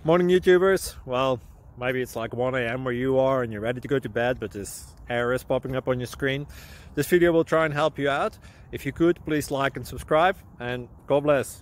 Morning YouTubers. Well, maybe it's like 1 a.m. where you are and you're ready to go to bed, but this error is popping up on your screen. This video will try and help you out. If you could, please like and subscribe, and God bless.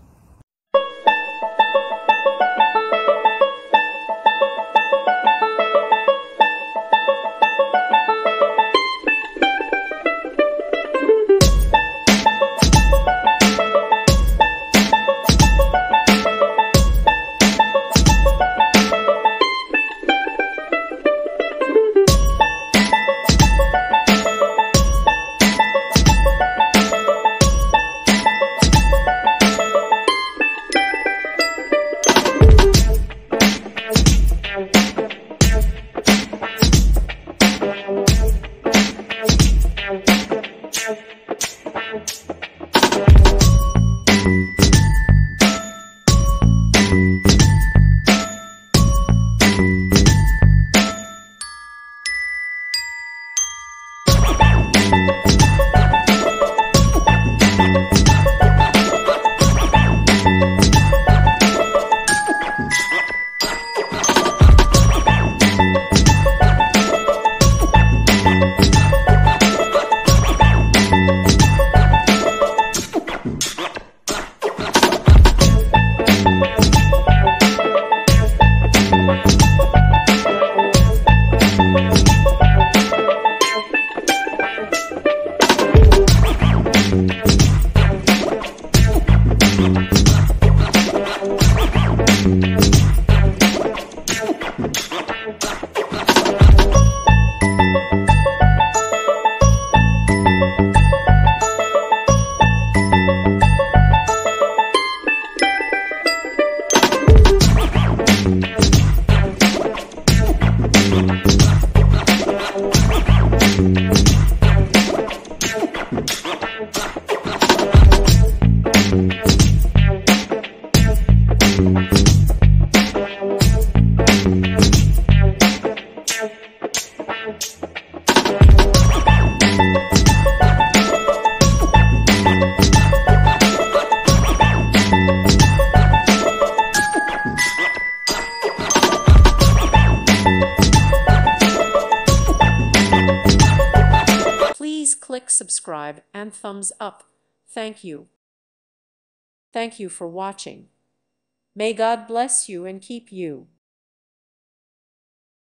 Please click subscribe and thumbs up. Thank you. Thank you for watching. May God bless you and keep you.